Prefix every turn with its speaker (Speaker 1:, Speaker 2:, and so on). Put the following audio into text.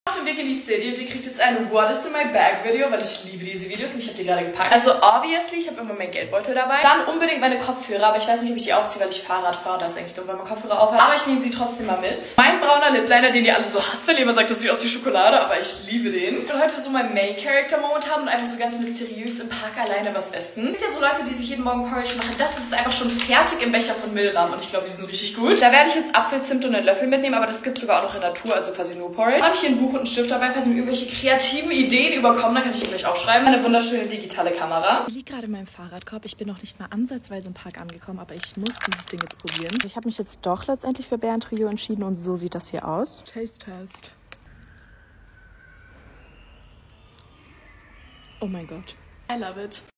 Speaker 1: Auf dem Weg in die City und ihr kriegt jetzt ein What is in my bag Video, weil ich liebe diese Videos und ich habe die gerade gepackt. Also obviously, ich habe immer meinen Geldbeutel dabei. Dann unbedingt meine Kopfhörer, aber ich weiß nicht, ob ich die aufziehe, weil ich Fahrrad fahre. Das ist eigentlich dumm, wenn man Kopfhörer aufhat. Aber ich nehme sie trotzdem mal mit. Mein brauner Lip Liner, den ihr alle so hasst, weil jemand sagt, das sieht aus wie Schokolade, aber ich liebe den. Ich will heute so meinen Main-Character-Moment haben und einfach so ganz mysteriös im Park alleine was essen. Es gibt ja so Leute, die sich jeden Morgen Porridge machen. Das ist einfach schon fertig im Becher von Milram und ich glaube, die sind richtig gut. Da werde ich jetzt Apfel, Zimt und einen Löffel mitnehmen, aber das gibt es sogar auch noch in Natur, also quasi nur Porridge. Dann habe ich hier ein Buch und einen Stift dabei, falls mir irgendwelche kreativen Ideen überkommen, dann kann ich die gleich aufschreiben. Eine wunderschöne digitale Kamera. Ich liege gerade in meinem Fahrradkorb. Ich bin noch nicht mal ansatzweise im Park angekommen, aber ich muss dieses Ding jetzt probieren. Ich habe mich jetzt doch letztendlich für Bären Trio entschieden und so sieht das hier aus. Taste Test. Oh mein Gott. I love it.